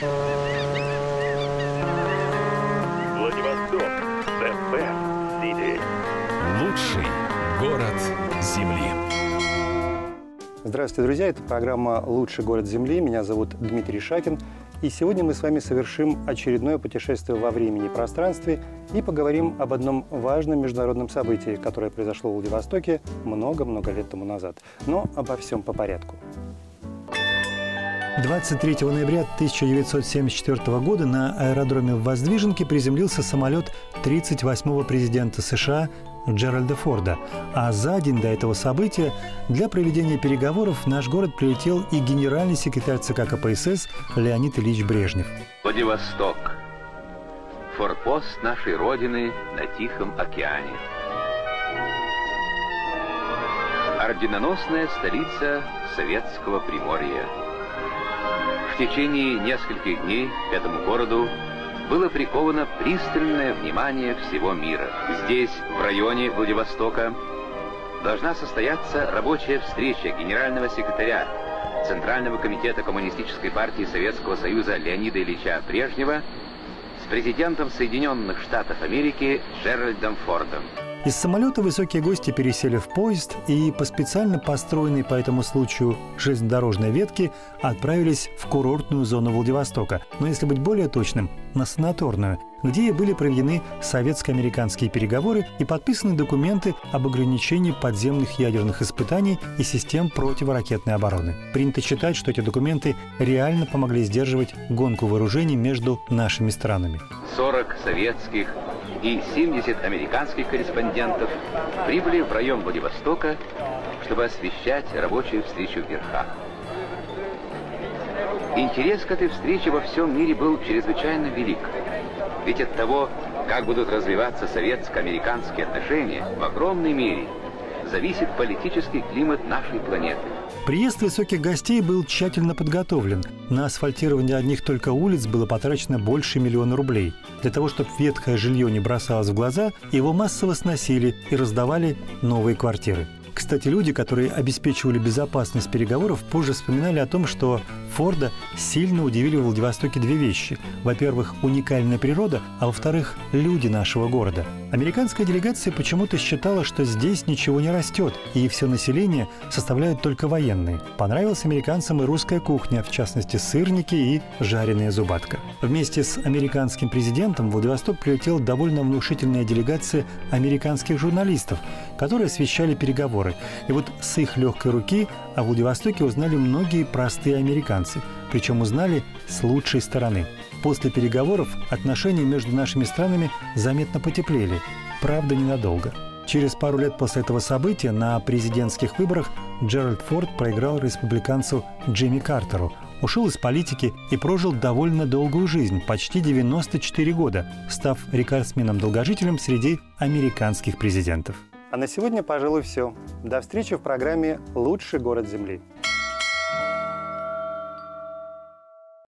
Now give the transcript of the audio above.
Владивосток. The best city. Лучший город Земли. Здравствуйте, друзья! Это программа «Лучший город Земли». Меня зовут Дмитрий Шакин. И сегодня мы с вами совершим очередное путешествие во времени и пространстве и поговорим об одном важном международном событии, которое произошло в Владивостоке много-много лет тому назад. Но обо всем по порядку. 23 ноября 1974 года на аэродроме в Воздвиженке приземлился самолет 38-го президента США Джеральда Форда. А за день до этого события для проведения переговоров в наш город прилетел и генеральный секретарь ЦК КПСС Леонид Ильич Брежнев. Владивосток. Форпост нашей Родины на Тихом океане. Орденоносная столица Советского Приморья. В течение нескольких дней к этому городу было приковано пристальное внимание всего мира. Здесь, в районе Владивостока, должна состояться рабочая встреча генерального секретаря Центрального комитета Коммунистической партии Советского Союза Леонида Ильича Брежнева с президентом Соединенных Штатов Америки Джеральдом Фордом. Из самолета высокие гости пересели в поезд и по специально построенной по этому случаю железнодорожной ветке отправились в курортную зону Владивостока, но если быть более точным, на санаторную, где и были проведены советско-американские переговоры и подписаны документы об ограничении подземных ядерных испытаний и систем противоракетной обороны. Принято считать, что эти документы реально помогли сдерживать гонку вооружений между нашими странами. 40 советских и 70 американских корреспондентов прибыли в район Владивостока, чтобы освещать рабочую встречу в верхах. Интерес к этой встрече во всем мире был чрезвычайно велик. Ведь от того, как будут развиваться советско-американские отношения, в огромной мере зависит политический климат нашей планеты. Приезд высоких гостей был тщательно подготовлен. На асфальтирование одних только улиц было потрачено больше $1 000 000. Для того, чтобы ветхое жилье не бросалось в глаза, его массово сносили и раздавали новые квартиры. Кстати, люди, которые обеспечивали безопасность переговоров, позже вспоминали о том, что Форда сильно удивили в Владивостоке две вещи. Во-первых, уникальная природа, а во-вторых, люди нашего города. Американская делегация почему-то считала, что здесь ничего не растет, и все население составляют только военные. Понравилась американцам и русская кухня, в частности, сырники и жареная зубатка. Вместе с американским президентом в Владивосток прилетела довольно внушительная делегация американских журналистов, которые освещали переговоры. И вот с их легкой руки о Владивостоке узнали многие простые американцы, причем узнали с лучшей стороны. После переговоров отношения между нашими странами заметно потеплели, правда, ненадолго. Через пару лет после этого события на президентских выборах Джеральд Форд проиграл республиканцу Джимми Картеру, ушел из политики и прожил довольно долгую жизнь, почти 94 года, став рекордсменом-долгожителем среди американских президентов. А на сегодня, пожалуй, все. До встречи в программе «Лучший город Земли».